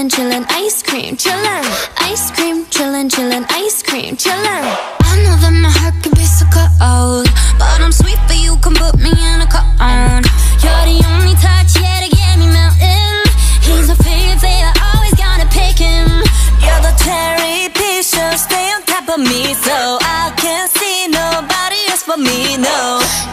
chillin', chillin', ice cream, chillin'. Ice cream, chillin', chillin', ice cream, chillin'. I know that my heart can be so cold, but I'm sweet, but you can put me in a cone. You're the only touch, yeah, to get me melting. He's my favorite, always gotta pick him. You're the cherry piece, so stay on top of me, so I can't see nobody else but me, no.